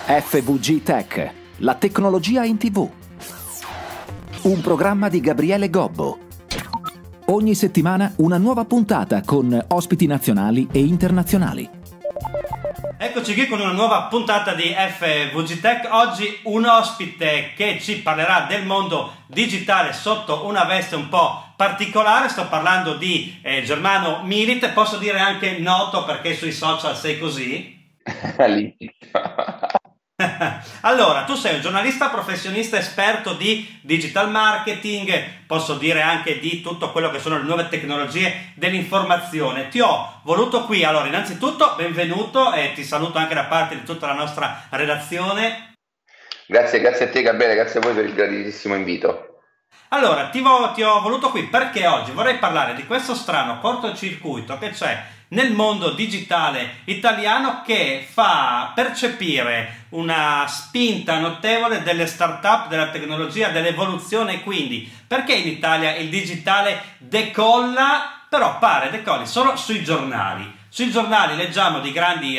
FVG Tech, la tecnologia in TV. Un programma di Gabriele Gobbo. Ogni settimana una nuova puntata con ospiti nazionali e internazionali. Eccoci qui con una nuova puntata di FVG Tech. Oggi un ospite che ci parlerà del mondo digitale sotto una veste un po' particolare. Sto parlando di Germano Milit, posso dire anche noto perché sui social sei così? Allora, tu sei un giornalista professionista esperto di digital marketing, posso dire anche di tutto quello che sono le nuove tecnologie dell'informazione. Ti ho voluto qui, allora innanzitutto benvenuto e ti saluto anche da parte di tutta la nostra redazione. Grazie a te Gabriele, grazie a voi per il graditissimo invito. Allora, ti ho voluto qui perché oggi vorrei parlare di questo strano cortocircuito che c'è nel mondo digitale italiano che fa percepire una spinta notevole delle start-up, della tecnologia, dell'evoluzione. Quindi, perché in Italia il digitale decolla, però pare decolli solo sui giornali. Sui giornali leggiamo di grandi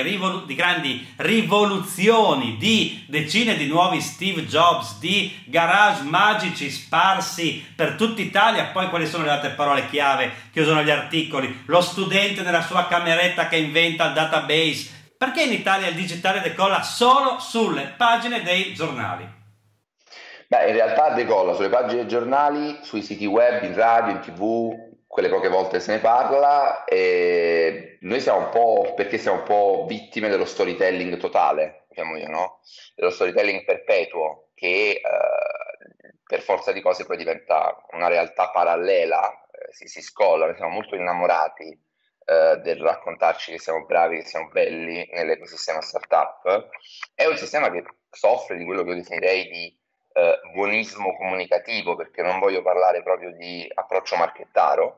rivoluzioni, di decine di nuovi Steve Jobs, di garage magici sparsi per tutta Italia. Poi quali sono le altre parole chiave che usano gli articoli? Lo studente nella sua cameretta che inventa il database. Perché in Italia il digitale decolla solo sulle pagine dei giornali? Beh, in realtà decolla sulle pagine dei giornali, sui siti web, in radio, in TV, quelle poche volte se ne parla, e noi siamo un po' vittime dello storytelling totale, diciamo io, no? Dello storytelling perpetuo che per forza di cose poi diventa una realtà parallela, si scolla. Noi siamo molto innamorati del raccontarci che siamo bravi, che siamo belli nell'ecosistema startup. È un sistema che soffre di quello che io definirei di buonismo comunicativo, perché non voglio parlare proprio di approccio marchettaro,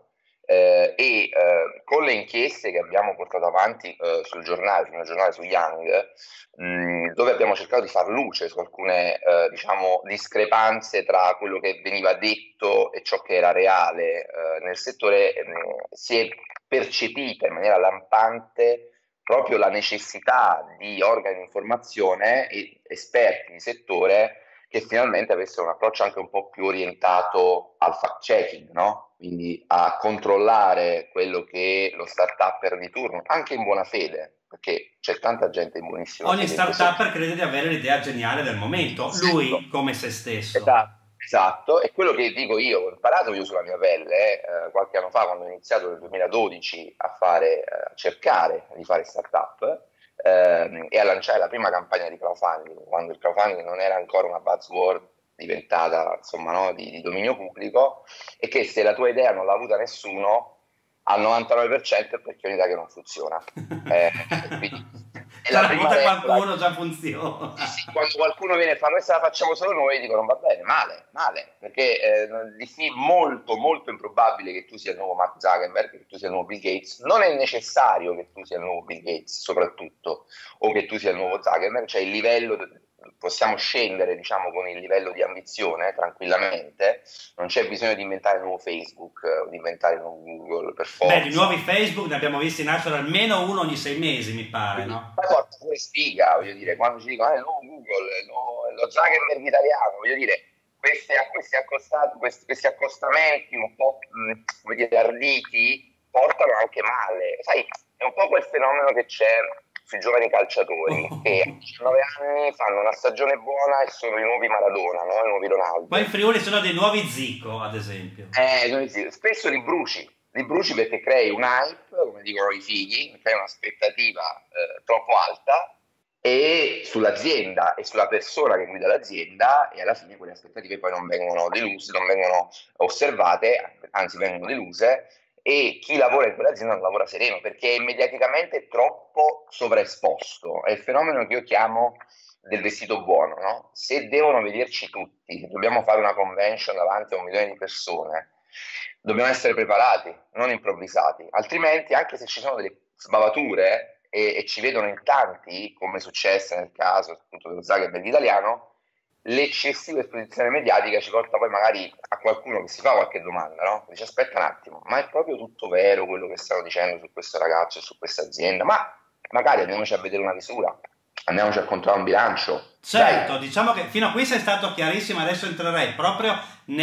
con le inchieste che abbiamo portato avanti sul mio giornale, su Young, dove abbiamo cercato di far luce su alcune diciamo discrepanze tra quello che veniva detto e ciò che era reale nel settore, si è percepita in maniera lampante proprio la necessità di organi di informazione e esperti di settore che finalmente avessero un approccio anche un po' più orientato al fact-checking, no? Quindi a controllare quello che lo start-upper di turno, anche in buona fede, perché c'è tanta gente in buonissima fede. Ogni start-upper crede di avere l'idea geniale del momento, lui come se stesso. Esatto, è quello che dico io, ho imparato io sulla mia pelle qualche anno fa, quando ho iniziato nel 2012 a cercare di fare start-up, e a lanciare la prima campagna di crowdfunding, quando il crowdfunding non era ancora una buzzword diventata, insomma, no, di dominio pubblico, e che se la tua idea non l'ha avuta nessuno, al 99% è perché è un'idea che non funziona. L'ha avuta qualcuno, già funziona. Sì, quando qualcuno viene e fa questa la facciamo solo noi, dicono va bene, male, perché è molto molto improbabile che tu sia il nuovo Mark Zuckerberg, che tu sia il nuovo Bill Gates. Non è necessario che tu sia il nuovo Bill Gates soprattutto, o che tu sia il nuovo Zuckerberg, cioè il livello, possiamo scendere diciamo con il livello di ambizione tranquillamente, non c'è bisogno di inventare il nuovo Facebook o di inventare il nuovo Google per forza. Beh, di nuovi Facebook ne abbiamo visti nascere almeno uno ogni 6 mesi, mi pare, no? Ma porta pure sfiga, voglio dire, quando ci dicono il nuovo Google, lo Zuckerberg italiano, voglio dire, questi accostamenti un po' come dire, arditi portano anche male, sai, è un po' quel fenomeno che c'è sui giovani calciatori che a 19 anni fanno una stagione buona e sono i nuovi Maradona, no? I nuovi Ronaldo. Qua in Friuli sono dei nuovi Zico, ad esempio. Spesso li bruci perché crei un hype, come dicono i figli, crei un'aspettativa troppo alta e sull'azienda e sulla persona che guida l'azienda, e alla fine quelle aspettative poi non vengono deluse, non vengono osservate, anzi vengono deluse, e chi lavora in quell'azienda non lavora sereno perché è mediaticamente troppo sovraesposto. È il fenomeno che io chiamo del vestito buono, no? Se devono vederci tutti, se dobbiamo fare una convention davanti a 1 milione di persone, dobbiamo essere preparati, non improvvisati, altrimenti anche se ci sono delle sbavature e ci vedono in tanti, come è successo nel caso appunto dello Zuckerberg italiano, l'eccessiva esposizione mediatica ci porta poi magari a qualcuno che si fa qualche domanda, no? Dice aspetta un attimo, ma è proprio tutto vero quello che stanno dicendo su questo ragazzo e su questa azienda? Ma magari andiamoci a vedere una visura. andiamoci a controllare un bilancio. Certo, Dai. diciamo che fino a qui sei stato chiarissimo, adesso entrerei proprio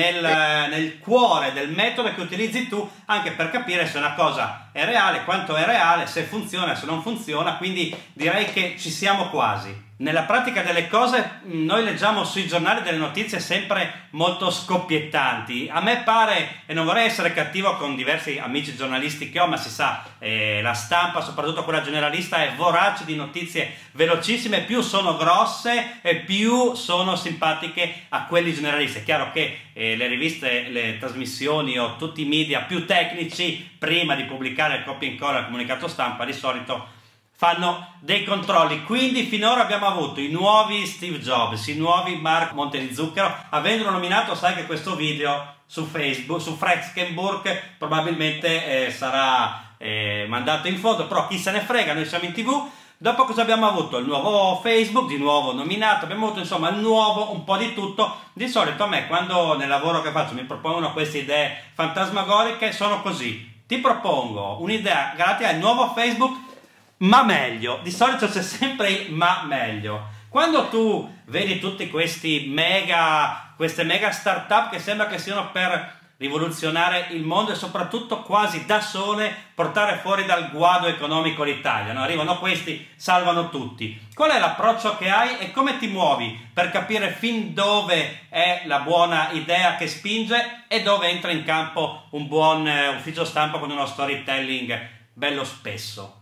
nel cuore del metodo che utilizzi tu, anche per capire se una cosa è reale, quanto è reale, se funziona, se non funziona, quindi direi che ci siamo quasi. Nella pratica delle cose noi leggiamo sui giornali delle notizie sempre molto scoppiettanti. A me pare, e non vorrei essere cattivo con diversi amici giornalisti che ho, ma si sa, la stampa, soprattutto quella generalista, è vorace di notizie velocissime, più sono grosse e più sono simpatiche a quelli generalisti. È chiaro che le riviste, le trasmissioni o tutti i media più tecnici, prima di pubblicare il copia e incolla al comunicato stampa, di solito fanno dei controlli. Quindi finora abbiamo avuto i nuovi Steve Jobs, i nuovi Mark Montezucchero. Avendolo nominato, sai che questo video su Facebook, su Frexkenburg, probabilmente sarà mandato in fondo, però chi se ne frega, noi siamo in TV. Dopo cosa abbiamo avuto? Il nuovo Facebook, di nuovo nominato, abbiamo avuto insomma il nuovo, un po' di tutto. Di solito a me, quando nel lavoro che faccio mi propongono queste idee fantasmagoriche, sono così: ti propongo un'idea grazie al nuovo Facebook, ma meglio. Di solito c'è sempre il ma meglio. Quando tu vedi tutti queste mega startup che sembra che siano per rivoluzionare il mondo e soprattutto quasi da sole portare fuori dal guado economico l'Italia, no? Arrivano questi, salvano tutti. Qual è l'approccio che hai e come ti muovi per capire fin dove è la buona idea che spinge e dove entra in campo un buon ufficio stampa con uno storytelling bello spesso?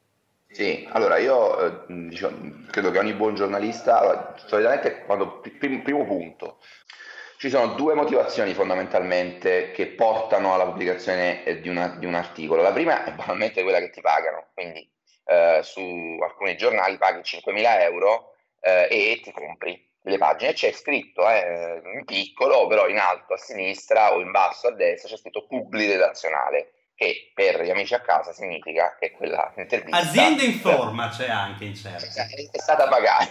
Sì, allora io diciamo, credo che ogni buon giornalista, allora, solitamente quando primo punto, ci sono due motivazioni fondamentalmente che portano alla pubblicazione di un articolo. La prima è banalmente quella che ti pagano, quindi su alcuni giornali paghi 5.000 euro e ti compri le pagine. C'è scritto in piccolo, però in alto a sinistra o in basso a destra c'è scritto Publi redazionale, che per gli amici a casa significa che quella intervista Azienda in forma c'è anche in certo. È stata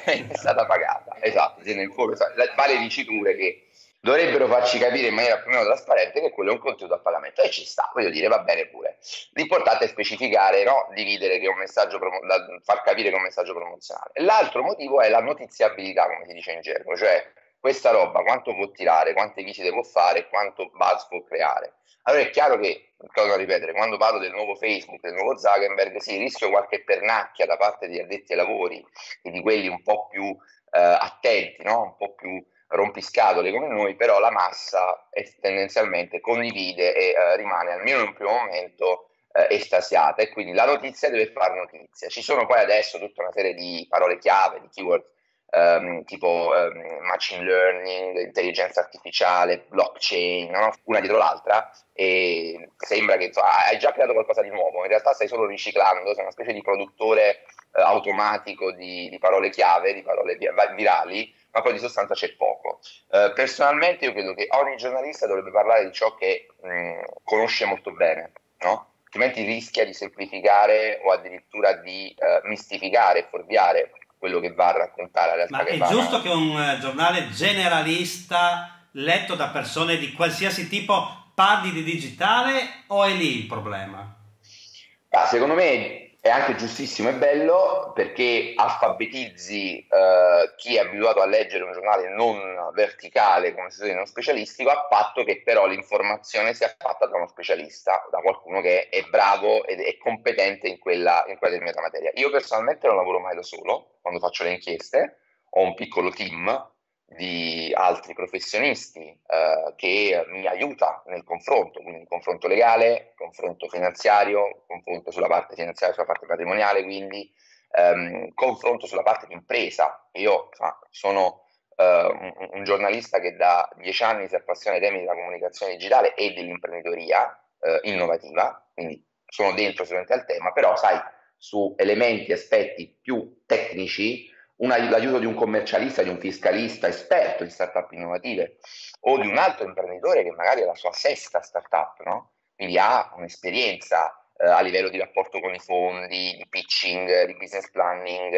pagata, esatto, azienda in forma, varie diciture che dovrebbero farci capire in maniera più o meno trasparente che quello è un contenuto a pagamento, e ci sta, voglio dire, va bene pure. L'importante è specificare, no? Dividere che è un messaggio far capire che è un messaggio promozionale. L'altro motivo è la notiziabilità, come si dice in gergo, cioè questa roba quanto può tirare, quante visite può fare, quanto buzz può creare. Allora è chiaro che, torno a ripetere, quando parlo del nuovo Facebook, del nuovo Zuckerberg, sì, rischio qualche pernacchia da parte degli addetti ai lavori e di quelli un po' più attenti, no? Un po' più rompiscatole come noi, però la massa tendenzialmente condivide e rimane, almeno in un primo momento, estasiata, e quindi la notizia deve fare notizia. Ci sono poi adesso tutta una serie di parole chiave, di keyword, tipo machine learning, intelligenza artificiale, blockchain, no? Una dietro l'altra, e sembra che hai già creato qualcosa di nuovo, in realtà stai solo riciclando, sei una specie di produttore automatico di parole chiave, di parole virali, ma poi di sostanza c'è poco. Personalmente io credo che ogni giornalista dovrebbe parlare di ciò che conosce molto bene, no? Altrimenti rischia di semplificare o addirittura di mistificare e fuorviare quello che va a raccontare, la realtà. Ma che è va giusto che un giornale generalista letto da persone di qualsiasi tipo parli di digitale, o è lì il problema? Secondo me è anche giustissimo e bello, perché alfabetizzi chi è abituato a leggere un giornale non verticale come se fosse uno specialistico, a patto che però l'informazione sia fatta da uno specialista, da qualcuno che è bravo ed è competente in quella determinata materia. Io personalmente non lavoro mai da solo quando faccio le inchieste, ho un piccolo team di altri professionisti che mi aiuta nel confronto, quindi confronto legale, confronto finanziario, confronto sulla parte finanziaria, sulla parte patrimoniale, quindi confronto sulla parte di impresa. Io sono un giornalista che da 10 anni si appassiona ai temi della comunicazione digitale e dell'imprenditoria innovativa, quindi sono dentro sicuramente al tema, però sai, su elementi, aspetti più tecnici, l'aiuto di un commercialista, di un fiscalista esperto in startup innovative, o di un altro imprenditore che magari è la sua sesta startup, no? Quindi ha un'esperienza a livello di rapporto con i fondi, di pitching, di business planning,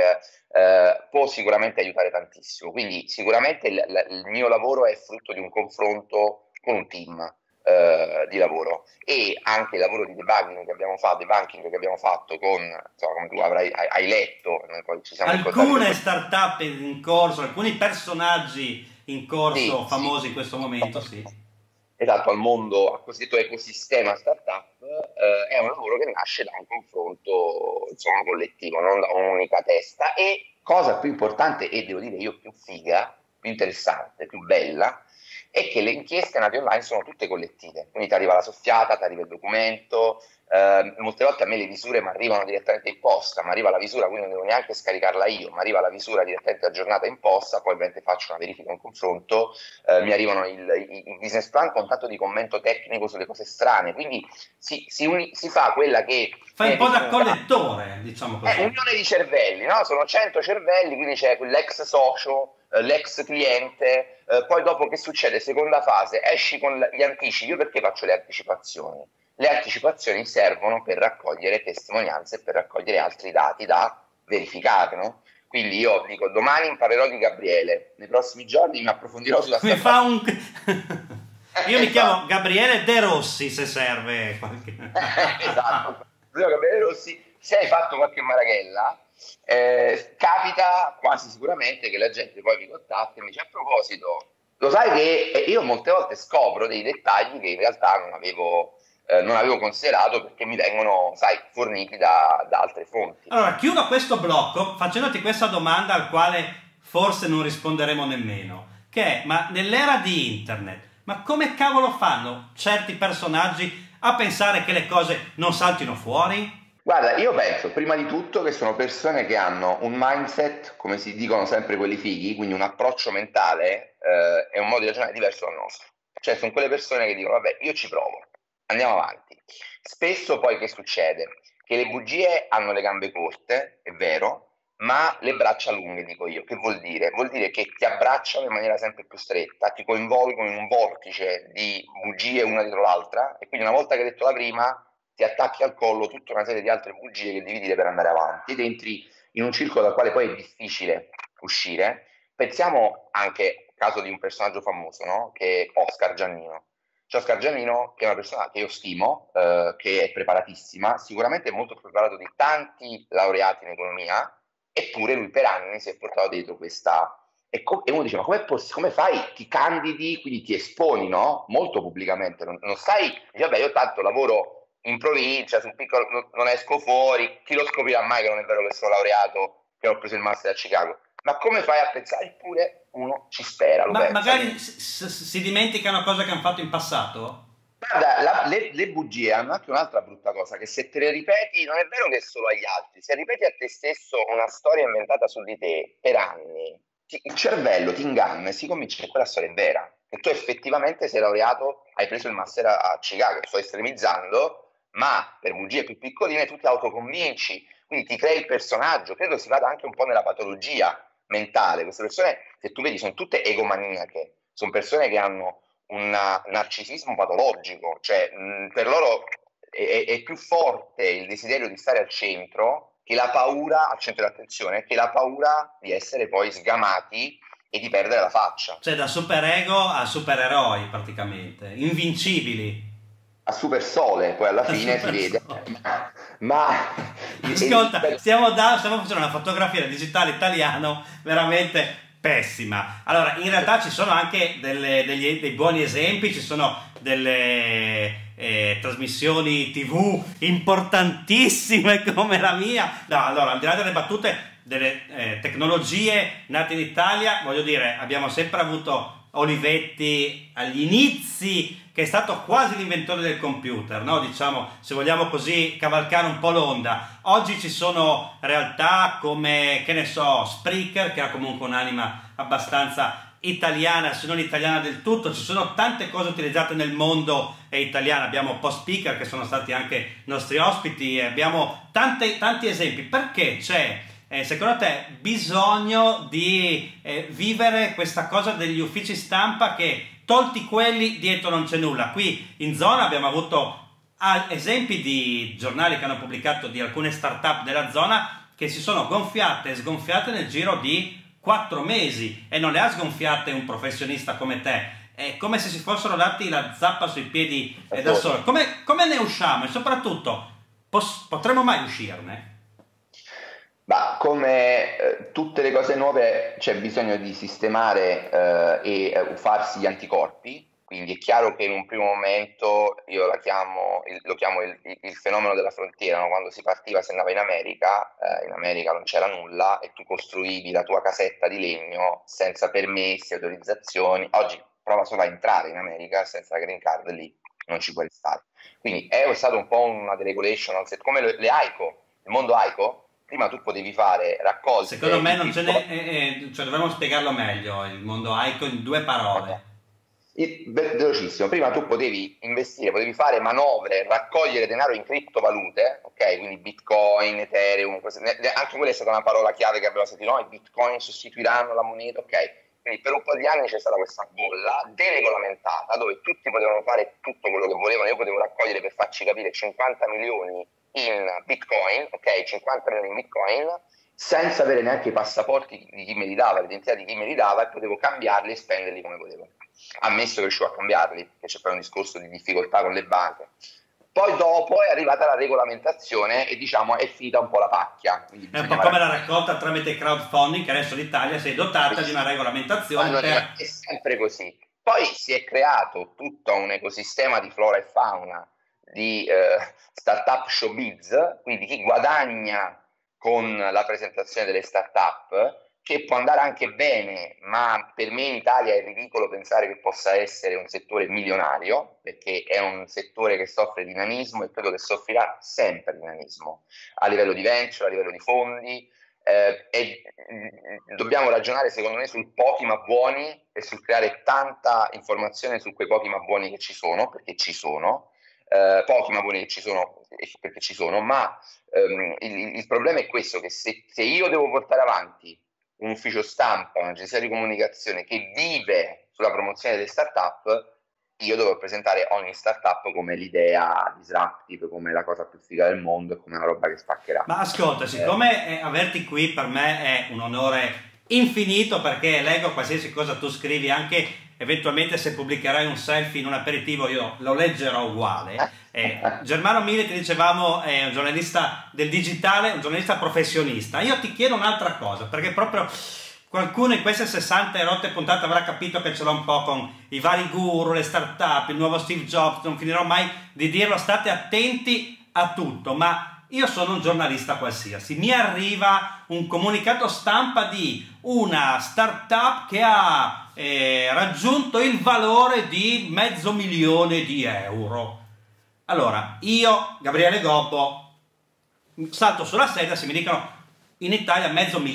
può sicuramente aiutare tantissimo. Quindi sicuramente il mio lavoro è frutto di un confronto con un team. di lavoro, e anche il lavoro di debunking che abbiamo fatto con, insomma, come tu hai letto, noi poi ci siamo alcune startup in corso, alcuni personaggi in corso famosi in questo momento, sì. Esatto, al cosiddetto ecosistema startup, è un lavoro che nasce da un confronto, insomma, collettivo, non da un'unica testa, e cosa più importante, e devo dire io più figa, più interessante, più bella, è che le inchieste nate online sono tutte collettive, quindi ti arriva la soffiata, ti arriva il documento, molte volte a me le visure mi arrivano direttamente in posta, mi arriva la visura, quindi non devo neanche scaricarla io, mi arriva la visura direttamente aggiornata in posta, poi ovviamente faccio una verifica, un confronto, mi arrivano i business plan con tanto di commento tecnico sulle cose strane, quindi si fa quella che... Fai un po' da collettore, diciamo così. È unione di cervelli, no? Sono 100 cervelli, quindi c'è l'ex socio, l'ex cliente, poi dopo che succede? Seconda fase, esci con gli anticipi. Io perché faccio le anticipazioni? Le anticipazioni servono per raccogliere testimonianze, per raccogliere altri dati da verificare, no? Quindi io dico, domani imparerò di Gabriele, nei prossimi giorni mi approfondirò sulla storia. Io mi chiamo Gabriele De Rossi, se serve qualche... Esatto, Gabriele Rossi, se hai fatto qualche marachella, capita quasi sicuramente che la gente poi mi contatti e mi dice: a proposito, lo sai che io molte volte scopro dei dettagli che in realtà non avevo considerato, perché mi vengono, sai, forniti da altre fonti. Allora, chiudo questo blocco facendoti questa domanda al quale forse non risponderemo nemmeno, che è: ma nell'era di internet, ma come cavolo fanno certi personaggi a pensare che le cose non saltino fuori? Guarda, io penso prima di tutto che sono persone che hanno un mindset, come si dicono sempre quelli fighi, quindi un approccio mentale e un modo di ragionare diverso dal nostro. Cioè sono quelle persone che dicono: vabbè, io ci provo, andiamo avanti. Spesso poi che succede? Che le bugie hanno le gambe corte, è vero, ma le braccia lunghe, dico io. Che vuol dire? Vuol dire che ti abbracciano in maniera sempre più stretta, ti coinvolgono in un vortice di bugie una dietro l'altra, e quindi una volta che hai detto la prima ti attacchi al collo tutta una serie di altre bugie che devi dire per andare avanti, ed entri in un circolo dal quale poi è difficile uscire. Pensiamo anche al caso di un personaggio famoso, no? Che è Oscar Giannino. Cioè Oscar Giannino, che è una persona che io stimo, che è preparatissima, sicuramente è molto più preparato di tanti laureati in economia, eppure lui per anni si è portato dietro questa... E uno dice: ma come fai? Ti candidi, quindi ti esponi, no? Molto pubblicamente, non stai... Dice: vabbè, io tanto lavoro in provincia, su un piccolo, non esco fuori, chi lo scoprirà mai che non è vero che sono laureato, che ho preso il master a Chicago? Ma come fai a pensare? Eppure uno ci spera, lo pensa. Magari si dimenticano cose che hanno fatto in passato? Guarda, le bugie hanno anche un'altra brutta cosa, che se te le ripeti, non è vero che solo agli altri, se ripeti a te stesso una storia inventata su di te per anni, il cervello ti inganna e si convince che quella storia è vera, che tu effettivamente sei laureato, hai preso il master a Chicago. Sto estremizzando, ma per bugie più piccoline tu ti autoconvinci, quindi ti crei il personaggio. Credo si vada anche un po' nella patologia mentale. Queste persone, se tu vedi, sono tutte egomaniache, sono persone che hanno un narcisismo patologico, cioè per loro è più forte il desiderio di stare al centro, che la paura, al centro dell'attenzione, che la paura di essere poi sgamati e di perdere la faccia. Cioè da superego a supereroi praticamente, invincibili. A super sole, poi alla fine si vede. Ma ascolta, stiamo facendo una fotografia del digitale italiano veramente pessima. Allora, in realtà ci sono anche dei buoni esempi, ci sono delle trasmissioni TV importantissime come la mia. No, allora, al di là delle battute, delle tecnologie nate in Italia, voglio dire, abbiamo sempre avuto Olivetti agli inizi, che è stato quasi l'inventore del computer, no? Diciamo, se vogliamo così cavalcare un po' l'onda. Oggi ci sono realtà come, che ne so, Spreaker, che ha comunque un'anima abbastanza italiana, se non italiana del tutto. Ci sono tante cose utilizzate nel mondo italiano. Abbiamo Post Speaker, che sono stati anche nostri ospiti, abbiamo tanti esempi. Perché c'è, secondo te, bisogno di vivere questa cosa degli uffici stampa che, tolti quelli, dietro non c'è nulla? Qui in zona abbiamo avuto esempi di giornali che hanno pubblicato di alcune start-up della zona che si sono gonfiate e sgonfiate nel giro di 4 mesi, e non le ha sgonfiate un professionista come te, è come se si fossero dati la zappa sui piedi da soli. Come ne usciamo? E soprattutto, potremmo mai uscirne? Ma come tutte le cose nuove c'è bisogno di sistemare e farsi gli anticorpi, quindi è chiaro che in un primo momento io lo chiamo il fenomeno della frontiera, no? Quando si partiva, si andava in America non c'era nulla e tu costruivi la tua casetta di legno senza permessi, autorizzazioni. Oggi prova solo a entrare in America senza green card, lì non ci puoi restare. Quindi è stato un po' una deregulation, come le AICO, il mondo AICO. Prima tu potevi fare raccolte. Secondo me non ce n'è, cioè dovremmo spiegarlo meglio, il mondo AICO in 2 parole. Velocissimo, prima tu potevi investire, potevi fare manovre, raccogliere denaro in criptovalute, ok? Quindi Bitcoin, Ethereum, anche quella è stata una parola chiave che abbiamo sentito, no? I Bitcoin sostituiranno la moneta, ok? Quindi per un po' di anni c'è stata questa bolla deregolamentata dove tutti potevano fare tutto quello che volevano. Io potevo raccogliere, per farci capire, 50 milioni in Bitcoin, ok? 50 milioni in Bitcoin, senza avere neanche i passaporti di chi me li dava, l'identità di chi me li dava, e potevo cambiarli e spenderli come volevo. Ammesso che riuscivo a cambiarli, perché c'è poi un discorso di difficoltà con le banche. Poi dopo è arrivata la regolamentazione e diciamo è finita un po' la pacchia. È un po' come la raccolta tramite crowdfunding, che adesso l'Italia si è dotata di una regolamentazione. È sempre così. Poi si è creato tutto un ecosistema di flora e fauna, di startup showbiz, quindi chi guadagna con la presentazione delle startup, che può andare anche bene, ma per me in Italia è ridicolo pensare che possa essere un settore milionario, perché è un settore che soffre dinamismo e credo che soffrirà sempre dinamismo, a livello di venture, a livello di fondi, e dobbiamo ragionare secondo me sul pochi ma buoni e sul creare tanta informazione su quei pochi ma buoni che ci sono, perché ci sono, pochi ma buoni che ci sono perché ci sono, ma il problema è questo, che se io devo portare avanti un ufficio stampa, un'agenzia di comunicazione che vive sulla promozione delle startup, io devo presentare ogni startup come l'idea disruptive, come la cosa più figa del mondo e come una roba che spaccherà. Ma ascolta, siccome averti qui per me è un onore infinito, perché leggo qualsiasi cosa tu scrivi, anche eventualmente se pubblicherai un selfie in un aperitivo io lo leggerò uguale. Germano Mille, ti dicevamo, è un giornalista del digitale, un giornalista professionista. Io ti chiedo un'altra cosa, perché proprio qualcuno in queste 60 erotte puntate avrà capito che ce l'ho un po' con i vari guru, le startup, il nuovo Steve Jobs, non finirò mai di dirlo, state attenti a tutto, ma io sono un giornalista qualsiasi, mi arriva un comunicato stampa di una startup che ha raggiunto il valore di €500.000. Allora, io, Gabriele Gobbo, salto sulla sedia se mi dicono in Italia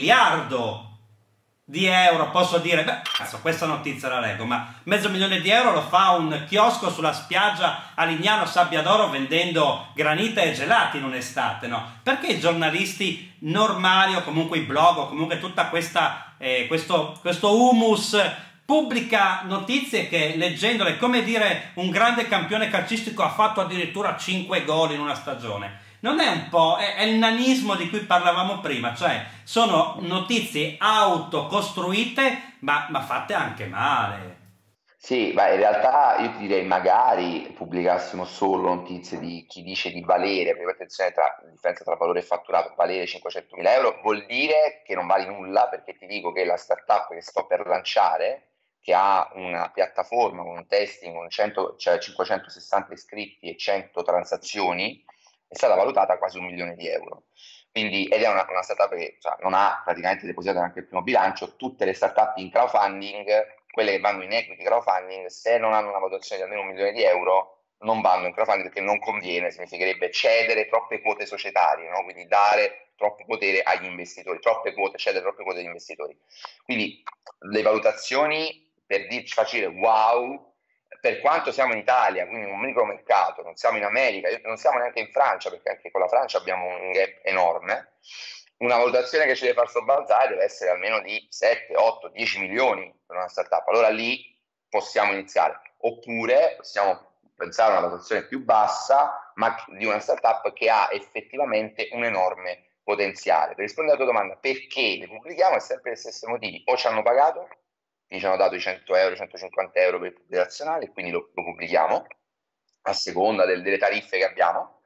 €500.000, posso dire, beh, cazzo, questa notizia la leggo, ma €500.000 lo fa un chiosco sulla spiaggia a Lignano Sabbiadoro vendendo granita e gelati in un'estate, no? Perché i giornalisti normali o comunque i blog o comunque tutta questa, questo humus pubblica notizie che leggendole, come dire, un grande campione calcistico ha fatto addirittura 5 gol in una stagione? Non è un po', è il nanismo di cui parlavamo prima, cioè sono notizie autocostruite ma fatte anche male. Sì, ma in realtà io ti direi magari pubblicassimo solo notizie di chi dice di valere, perché attenzione, la differenza tra valore e fatturato, valere €500.000 vuol dire che non vali nulla, perché ti dico che la startup che sto per lanciare, che ha una piattaforma con un testing, con 560 iscritti e 100 transazioni, è stata valutata a quasi €1.000.000. Quindi, ed è una startup che non ha praticamente depositato neanche il primo bilancio. Tutte le startup in crowdfunding, quelle che vanno in equity crowdfunding, se non hanno una valutazione di almeno €1.000.000, non vanno in crowdfunding perché non conviene, significherebbe cedere troppe quote societarie, no? Quindi dare troppo potere agli investitori, cedere troppe quote agli investitori. Quindi le valutazioni, per dirci facile, wow, per quanto siamo in Italia, quindi un micro mercato, non siamo in America, non siamo neanche in Francia, perché anche con la Francia abbiamo un gap enorme, una valutazione che ci deve far sobbalzare deve essere almeno di 7, 8, 10 milioni per una startup. Allora lì possiamo iniziare. Oppure possiamo pensare a una valutazione più bassa, ma di una startup che ha effettivamente un enorme potenziale. Per rispondere alla tua domanda, perché le pubblichiamo, è sempre per gli stessi motivi: o ci hanno pagato, quindi ci hanno dato i 100 euro, 150 euro per il pubblico nazionale, quindi lo pubblichiamo a seconda delle tariffe che abbiamo,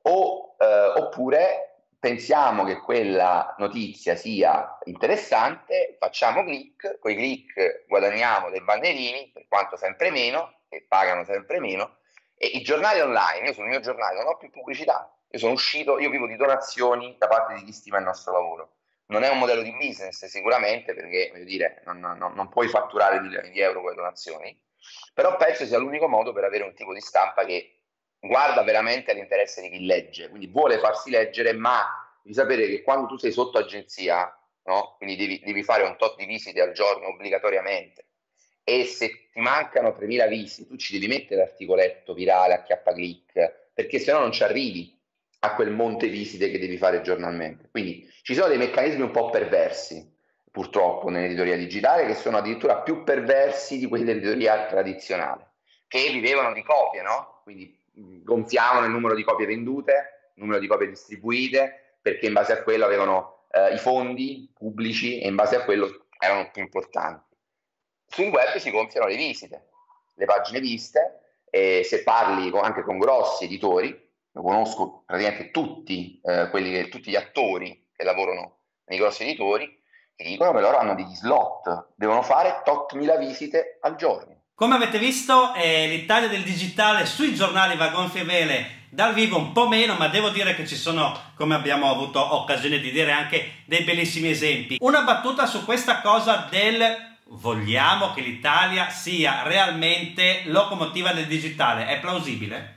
oppure pensiamo che quella notizia sia interessante, facciamo click, con i click guadagniamo dei bannerini, per quanto sempre meno, che pagano sempre meno, e i giornali online, io sul mio giornale non ho più pubblicità, io vivo di donazioni da parte di chi stima il nostro lavoro. Non è un modello di business sicuramente, perché voglio dire, non puoi fatturare milioni di euro con le donazioni, però penso sia l'unico modo per avere un tipo di stampa che guarda veramente all'interesse di chi legge, quindi vuole farsi leggere, ma devi sapere che quando tu sei sotto agenzia, no? Quindi devi fare un tot di visite al giorno obbligatoriamente, e se ti mancano 3.000 visite, tu ci devi mettere l'articoletto virale a click, perché se no non ci arrivi a quel monte visite che devi fare giornalmente. Quindi ci sono dei meccanismi un po' perversi, purtroppo, nell'editoria digitale, che sono addirittura più perversi di quelli dell'editoria tradizionale, che vivevano di copie, no? Quindi gonfiavano il numero di copie vendute, il numero di copie distribuite, perché in base a quello avevano i fondi pubblici e in base a quello erano più importanti. Sul web si gonfiano le visite, le pagine viste, e se parli anche con grossi editori, lo conosco praticamente tutti gli attori che lavorano nei grossi editori, che dicono che loro hanno degli slot, devono fare tot mila visite al giorno. Come avete visto, l'Italia del digitale sui giornali va a gonfie vele, dal vivo un po' meno, ma devo dire che ci sono, come abbiamo avuto occasione di dire, anche dei bellissimi esempi. Una battuta su questa cosa del vogliamo che l'Italia sia realmente locomotiva del digitale, è plausibile?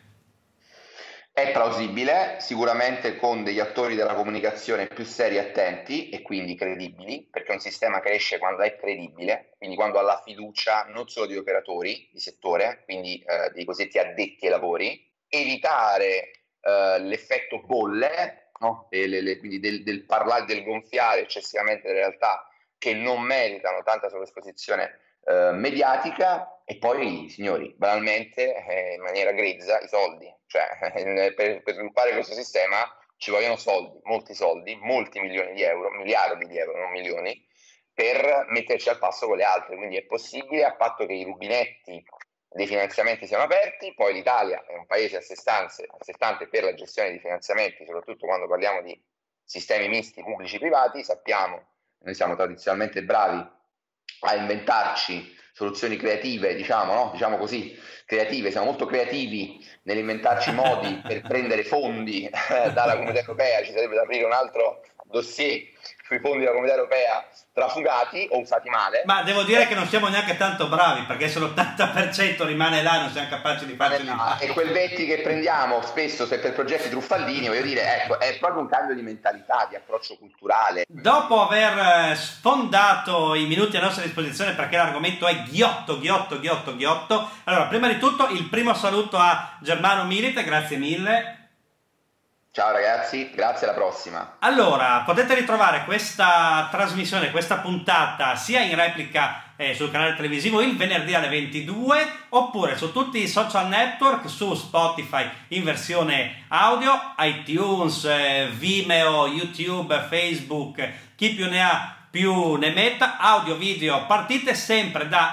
È plausibile, sicuramente con degli attori della comunicazione più seri e attenti e quindi credibili, perché un sistema cresce quando è credibile, quindi quando ha la fiducia non solo di operatori di settore, quindi dei cosiddetti addetti ai lavori, evitare l'effetto bolle, no? Quindi del parlare, del gonfiare eccessivamente delle realtà che non meritano tanta sovraesposizione mediatica, e poi, signori, banalmente, in maniera grezza, i soldi. Cioè, per sviluppare questo sistema ci vogliono soldi, molti milioni di euro, miliardi di euro, non milioni, per metterci al passo con le altre. Quindi è possibile, a patto che i rubinetti dei finanziamenti siano aperti. Poi l'Italia è un paese a sé stante per la gestione di finanziamenti, soprattutto quando parliamo di sistemi misti pubblici-privati. Sappiamo, noi siamo tradizionalmente bravi a inventarci soluzioni creative, diciamo così, creative, siamo molto creativi nell'inventarci modi per prendere fondi dalla Comunità Europea. Ci sarebbe da aprire un altro dossier sui fondi della Comunità Europea trafugati o usati male. Ma devo dire che non siamo neanche tanto bravi, perché se l'80% rimane là non siamo capaci di farci e quel 20% che prendiamo spesso se per progetti truffaldini, voglio dire, ecco, è proprio un cambio di mentalità, di approccio culturale. Dopo aver sfondato i minuti a nostra disposizione, perché l'argomento è ghiotto, allora prima di tutto il primo saluto a Germano Milite, grazie mille. Ciao ragazzi, grazie, alla prossima. Allora, potete ritrovare questa trasmissione, questa puntata, sia in replica sul canale televisivo il venerdì alle 22, oppure su tutti i social network, su Spotify in versione audio, iTunes, Vimeo, YouTube, Facebook, chi più ne ha più ne metta. Audio, video, partite sempre da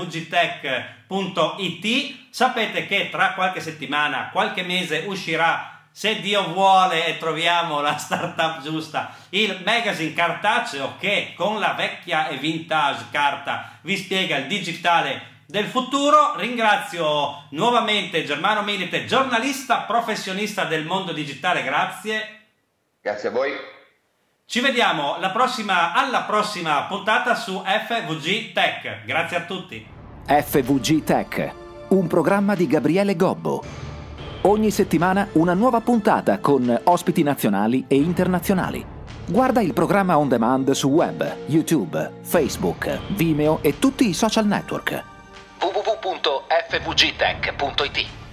fvgtech.it. Sapete che tra qualche settimana, qualche mese uscirà, se Dio vuole e troviamo la startup giusta, il magazine cartaceo che con la vecchia e vintage carta vi spiega il digitale del futuro. Ringrazio nuovamente Germano Milite, giornalista professionista del mondo digitale, grazie. Grazie a voi. Ci vediamo alla prossima puntata su FVG Tech. Grazie a tutti. FVG Tech, un programma di Gabriele Gobbo. Ogni settimana una nuova puntata con ospiti nazionali e internazionali. Guarda il programma on demand su web, YouTube, Facebook, Vimeo e tutti i social network. www.fvgtech.it